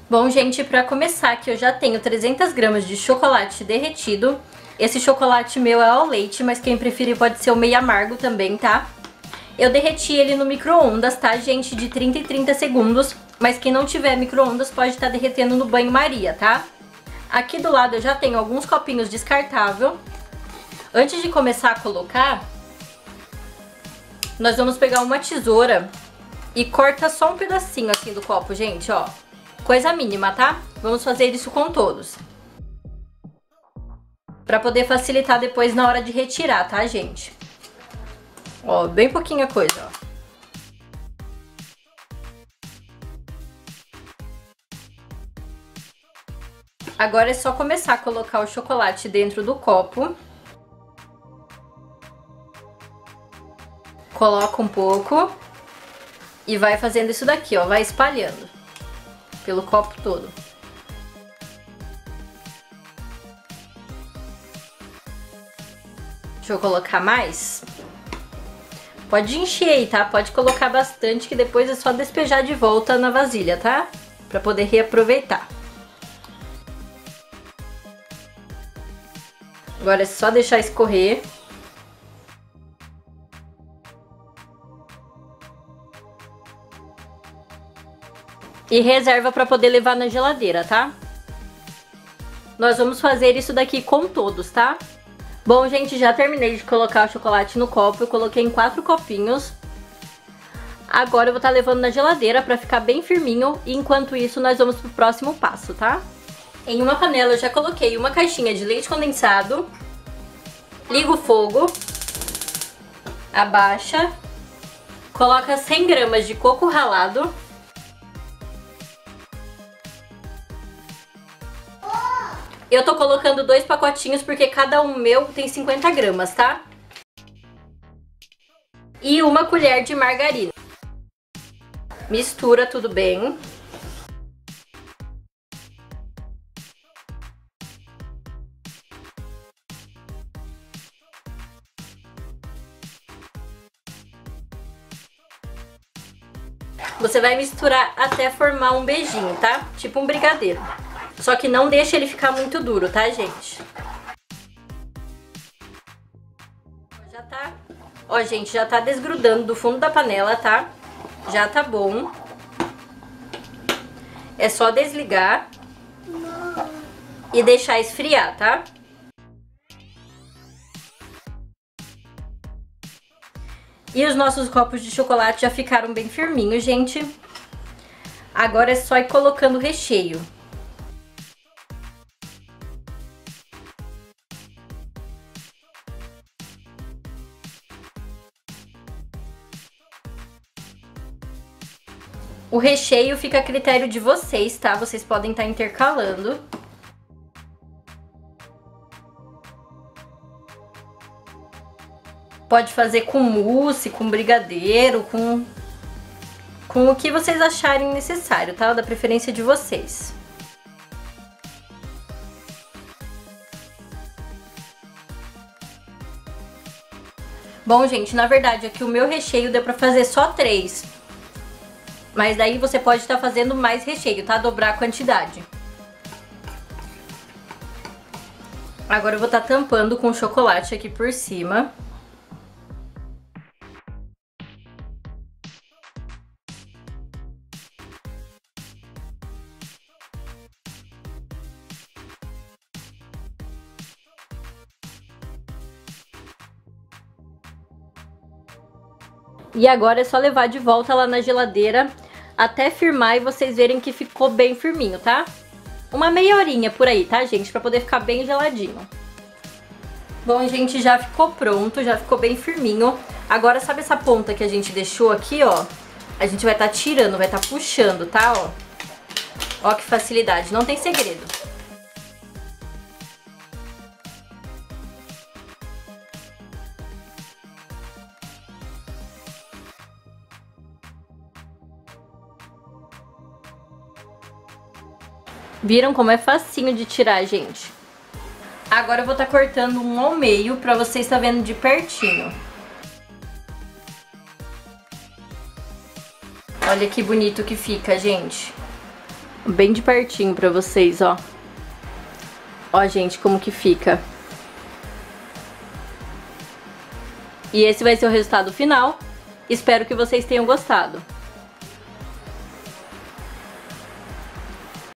Bom, gente, pra começar aqui eu já tenho 300 gramas de chocolate derretido. Esse chocolate meu é ao leite, mas quem preferir pode ser o meio amargo também, tá? Eu derreti ele no micro-ondas, tá, gente? De 30 em 30 segundos. Mas quem não tiver micro-ondas pode estar derretendo no banho-maria, tá? Aqui do lado eu já tenho alguns copinhos descartáveis. Antes de começar a colocar, nós vamos pegar uma tesoura e corta só um pedacinho assim do copo, gente, ó. Coisa mínima, tá? Vamos fazer isso com todos. Pra poder facilitar depois na hora de retirar, tá, gente? Ó, bem pouquinha coisa, ó. Agora é só começar a colocar o chocolate dentro do copo. Coloca um pouco e vai fazendo isso daqui, ó, vai espalhando pelo copo todo. Deixa eu colocar mais. Pode encher aí, tá? Pode colocar bastante, que depois é só despejar de volta na vasilha, tá? Pra poder reaproveitar. Agora é só deixar escorrer. E reserva pra poder levar na geladeira, tá? Nós vamos fazer isso daqui com todos, tá? Bom, gente, já terminei de colocar o chocolate no copo. Eu coloquei em 4 copinhos. Agora eu vou estar levando na geladeira pra ficar bem firminho. E enquanto isso, nós vamos pro próximo passo, tá? Em uma panela eu já coloquei uma caixinha de leite condensado. Liga o fogo. Abaixa. Coloca 100 gramas de coco ralado. Eu tô colocando 2 pacotinhos porque cada um meu tem 50 gramas, tá? E uma colher de margarina. Mistura tudo bem. Você vai misturar até formar um beijinho, tá? Tipo um brigadeiro. Só que não deixa ele ficar muito duro, tá, gente? Já tá... Ó, gente, já tá desgrudando do fundo da panela, tá? Já tá bom. É só desligar e deixar esfriar, tá? E os nossos copos de chocolate já ficaram bem firminhos, gente. Agora é só ir colocando o recheio. O recheio fica a critério de vocês, tá? Vocês podem estar intercalando. Pode fazer com mousse, com brigadeiro, com o que vocês acharem necessário, tá? Da preferência de vocês. Bom, gente, na verdade aqui o meu recheio deu pra fazer só 3. Mas daí você pode estar fazendo mais recheio, tá? Dobrar a quantidade. Agora eu vou estar tampando com chocolate aqui por cima. E agora é só levar de volta lá na geladeira até firmar e vocês verem que ficou bem firminho, tá? Uma meia horinha por aí, tá, gente? Pra poder ficar bem geladinho. Bom, gente, já ficou pronto, já ficou bem firminho. Agora, sabe essa ponta que a gente deixou aqui, ó? A gente vai estar tirando, vai estar puxando, tá, ó? Ó que facilidade, não tem segredo. Viram como é facinho de tirar, gente? Agora eu vou estar cortando um ao meio pra vocês estar vendo de pertinho. Olha que bonito que fica, gente. bem de pertinho pra vocês, ó. Ó, gente, como que fica. E esse vai ser o resultado final. Espero que vocês tenham gostado.